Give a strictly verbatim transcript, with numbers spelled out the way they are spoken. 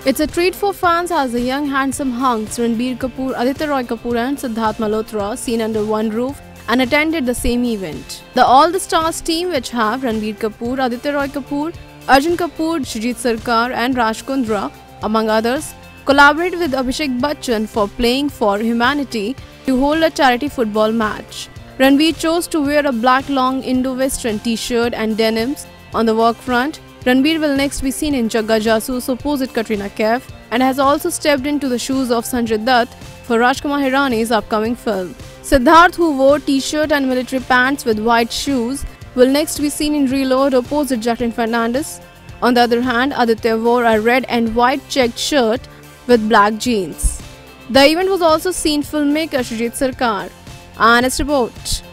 It's a treat for fans as the young handsome hunks Ranbir Kapoor, Aditya Roy Kapur and Siddharth Malhotra seen under one roof and attended the same event. The All the Stars team, which have Ranbir Kapoor, Aditya Roy Kapur, Arjun Kapoor, Shrijit Sarkar and Raj Kundra, among others, collaborated with Abhishek Bachchan for Playing for Humanity to hold a charity football match. Ranbir chose to wear a black long Indo-Western t-shirt and denims. On the work front, Ranbir will next be seen in Jagga Jasoos opposite Katrina Kaif and has also stepped into the shoes of Sanjay Dutt for Rajkumar Hirani's upcoming film. Siddharth, who wore t-shirt and military pants with white shoes, will next be seen in Reload opposite Jacqueline Fernandez. On the other hand, Aditya wore a red and white checked shirt with black jeans. The event was also seen filmmaker Shrijit Sarkar. Honest report.